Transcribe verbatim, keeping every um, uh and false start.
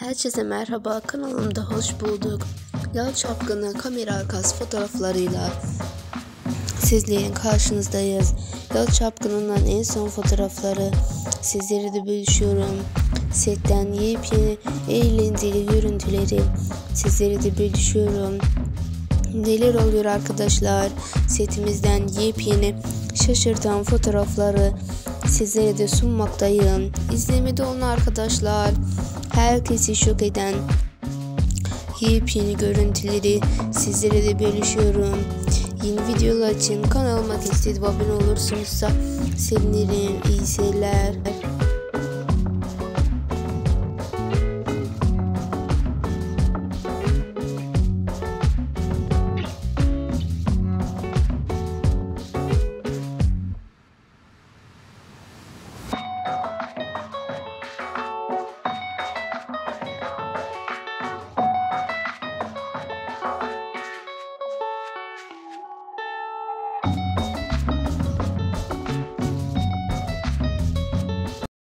Herkese merhaba, kanalımda hoş bulduk. Yalı Çapkını kamera arkası fotoğraflarıyla sizlerin karşınızdayız. Yalı Çapkını'ndan en son fotoğrafları sizlere de bölüşüyorum. Setten yepyeni eğlenceli görüntüleri sizlere de bölüşüyorum. Neler oluyor arkadaşlar? Setimizden yepyeni şaşırtan fotoğrafları sizlere de sunmaktayım. İzlemede olun arkadaşlar. Herkesi şok eden yepyeni görüntüleri sizlere de bölüşüyorum. Yeni videolar için kanalıma destek abone olursunuzsa sevinirim. İyi seyirler.